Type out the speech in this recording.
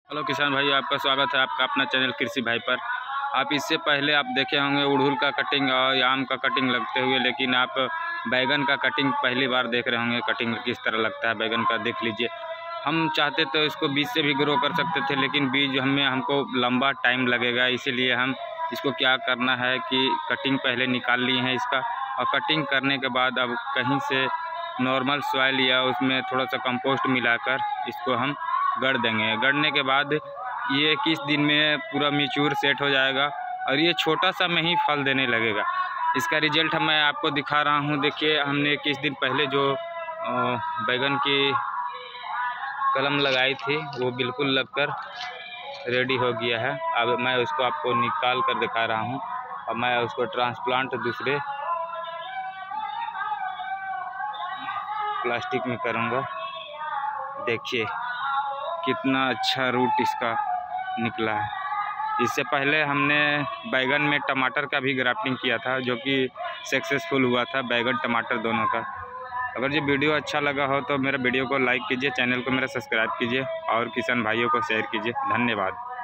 Hello किसान भाई, आपका स्वागत है आपका अपना चैनल कृषि भाई पर। आप इससे पहले आप देखे होंगे उड़हुल का कटिंग और आम का कटिंग लगते हुए, लेकिन आप बैगन का कटिंग पहली बार देख रहे होंगे। कटिंग किस तरह लगता है बैगन का, देख लीजिए। हम चाहते तो इसको बीज से भी ग्रो कर सकते थे, लेकिन बीज हमको लंबा टाइम लगेगा। इसीलिए हम इसको क्या करना है कि कटिंग पहले निकाल ली है इसका, और कटिंग करने के बाद अब कहीं से नॉर्मल सॉइल या उसमें थोड़ा सा कंपोस्ट मिलाकर इसको हम गड़ देंगे। गड़ने के बाद ये 21 दिन में पूरा मैच्योर सेट हो जाएगा और ये छोटा सा में ही फल देने लगेगा। इसका रिजल्ट मैं आपको दिखा रहा हूँ। देखिए, हमने 21 दिन पहले जो बैगन की कलम लगाई थी वो बिल्कुल लगकर रेडी हो गया है। अब मैं उसको आपको निकाल कर दिखा रहा हूँ और मैं उसको ट्रांसप्लांट दूसरे प्लास्टिक में करूँगा। देखिए कितना अच्छा रूट इसका निकला है। इससे पहले हमने बैगन में टमाटर का भी ग्राफ्टिंग किया था, जो कि सक्सेसफुल हुआ था, बैगन टमाटर दोनों का। अगर ये वीडियो अच्छा लगा हो तो मेरे वीडियो को लाइक कीजिए, चैनल को मेरा सब्सक्राइब कीजिए और किसान भाइयों को शेयर कीजिए। धन्यवाद।